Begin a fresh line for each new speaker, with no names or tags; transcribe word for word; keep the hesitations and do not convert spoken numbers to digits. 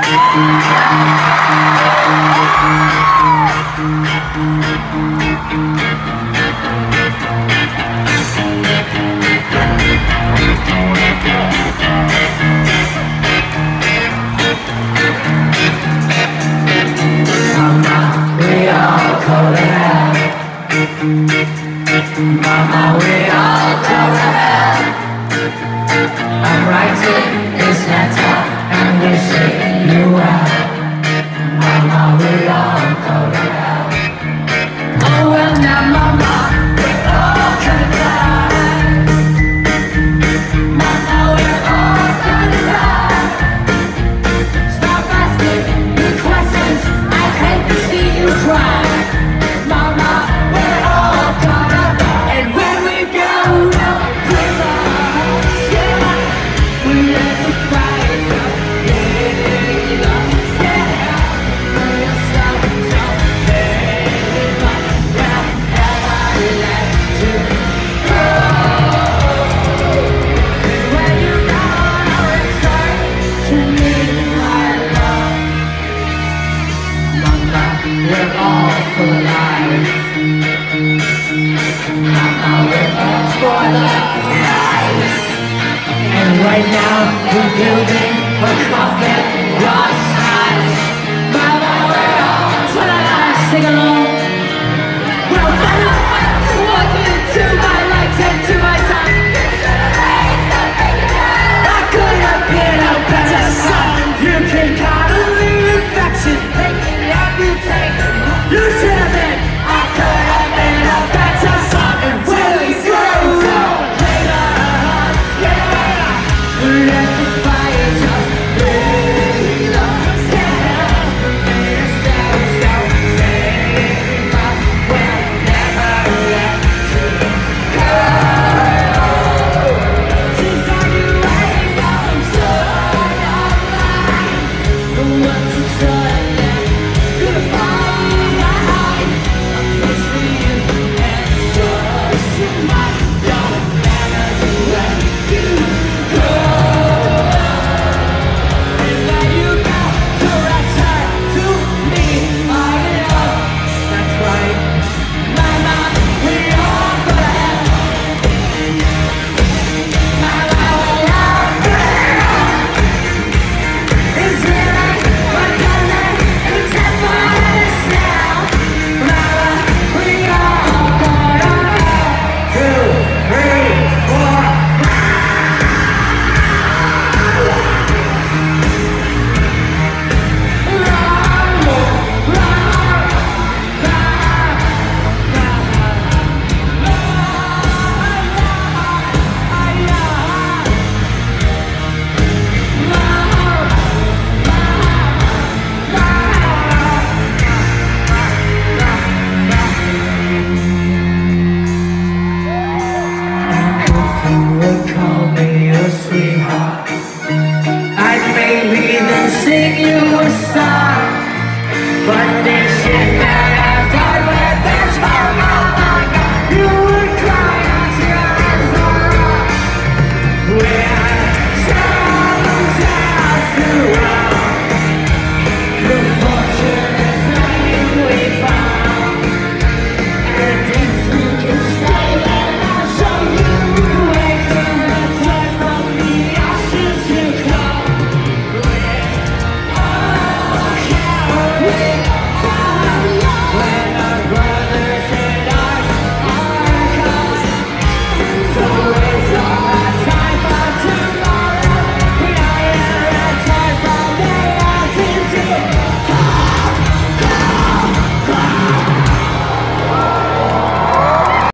Mama, we all go to hell. I'm writing this letter and wishing you well. Mama, we all go to hell. Oh well now, Mama, we all gonna die. Mama, we're all gonna die. Stop asking me questions, I hate to see you cry. Mama, we're all gonna die. And when we go up with us, yeah, we let the fires up, get up, yeah. We'll stop, stop, very much, well, ever let you go. And when you know it's time to meet my love, Mama, we're all for life. Mama, we're all for the life. And right now we're building a coffin, Ross House. Mama, we're all for life. Sing along.